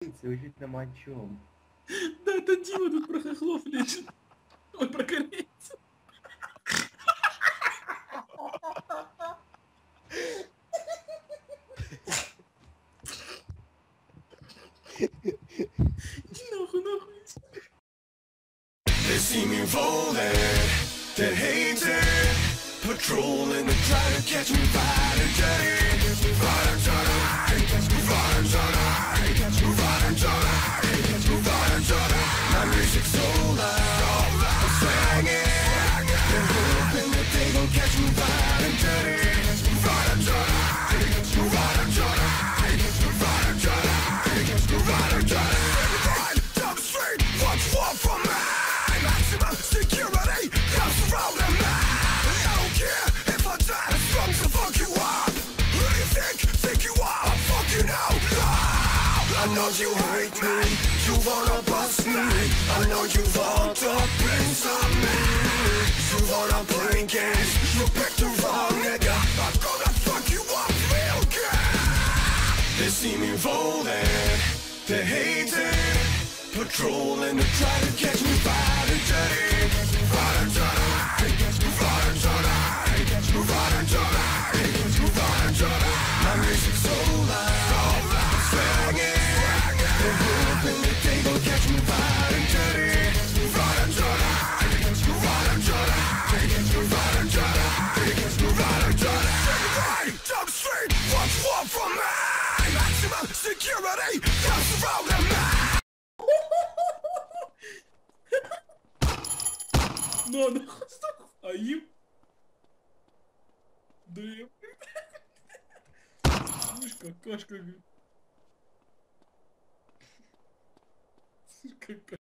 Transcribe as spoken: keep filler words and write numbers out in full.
Учить на мочом. Да, это Дима тут про хохлов лечит. Ой, про корейцев. Иди нахуй, нахуй. They see me rolling, they hate it. Patrolling and trying to catch me riding dirty. Riding dirty, riding dirty, riding dirty, riding dirty. My music's so loud, I'm swinging. They're hoping that they gon' catch me riding dirty. Riding dirty, riding dirty, riding dirty, riding dirty. Ride down the street, what's wrong from me? Maximum security comes surrounding me. I don't care if I die, as long as I fuck you up. Who do you think, think you are? I'll fuck you now. I know you hate me, you wanna bust me. I know you want the prince of me. You wanna play games, you picked the wrong nigga. I'm gonna fuck you up real good. They see me rolling, they hate it. Patrolling to try to catch me riding dirty. Riding dirty, riding dirty, riding dirty, riding dirty. My music's so loud, I'm swinging. They're hoping that they gon' catch me riding dirty. Riding dirty, riding dirty, riding dirty, riding dirty. Right down the street, what's wrong from me? Maximum security comes surrounding me. Ну, ну, а им? Да я... Слышь, какашка, говорит. Слышь, какашка.